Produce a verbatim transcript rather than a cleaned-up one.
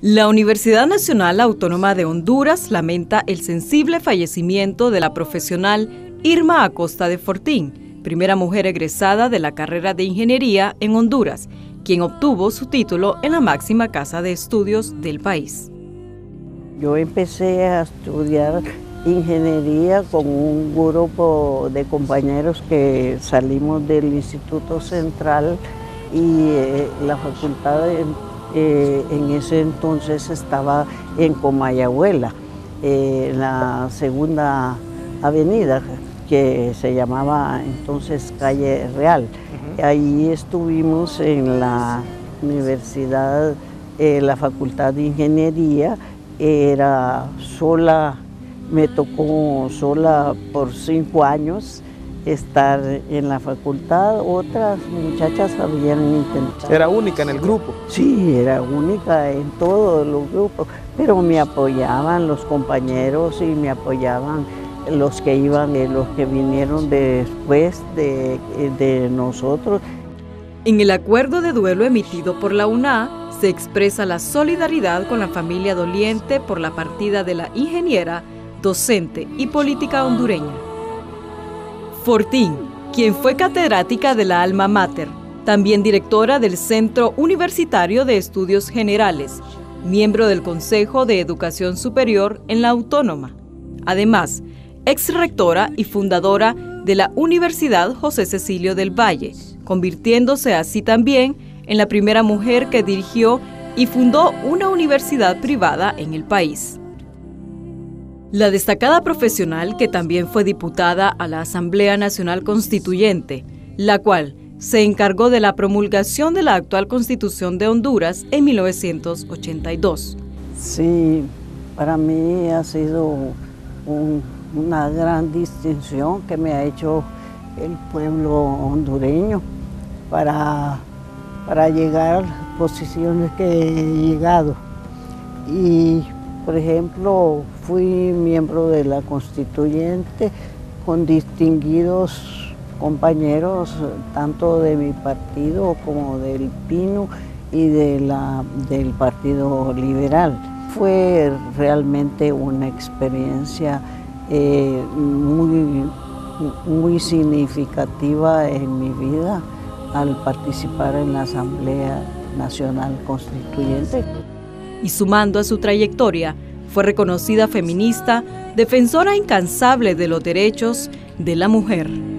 La Universidad Nacional Autónoma de Honduras lamenta el sensible fallecimiento de la profesional Irma Acosta de Fortín, primera mujer egresada de la carrera de Ingeniería en Honduras, quien obtuvo su título en la máxima casa de estudios del país. Yo empecé a estudiar Ingeniería con un grupo de compañeros que salimos del Instituto Central y eh, la facultad de Eh, en ese entonces estaba en Comayagüela, eh, en la segunda avenida, que se llamaba entonces Calle Real. Uh-huh. Ahí estuvimos en la universidad, eh, la facultad de Ingeniería, era sola, me tocó sola por cinco años estar en la facultad. Otras muchachas habían intentado. ¿Era única en el grupo? Sí, era única en todos los grupos, pero me apoyaban los compañeros y me apoyaban los que iban, los que vinieron después de, de nosotros. En el acuerdo de duelo emitido por la U N A, se expresa la solidaridad con la familia doliente por la partida de la ingeniera, docente y política hondureña. Fortín, quien fue catedrática de la Alma Mater, también directora del Centro Universitario de Estudios Generales, miembro del Consejo de Educación Superior en la Autónoma. Además, ex-rectora y fundadora de la Universidad José Cecilio del Valle, convirtiéndose así también en la primera mujer que dirigió y fundó una universidad privada en el país. La destacada profesional, que también fue diputada a la Asamblea Nacional Constituyente, la cual se encargó de la promulgación de la actual Constitución de Honduras en mil novecientos ochenta y dos. Sí, para mí ha sido un, una gran distinción que me ha hecho el pueblo hondureño para, para llegar a las posiciones que he llegado. Y, por ejemplo, fui miembro de la Constituyente con distinguidos compañeros, tanto de mi partido como del Pino y de la, del Partido Liberal. Fue realmente una experiencia eh, muy, muy significativa en mi vida al participar en la Asamblea Nacional Constituyente. Y sumando a su trayectoria, fue reconocida feminista, defensora incansable de los derechos de la mujer.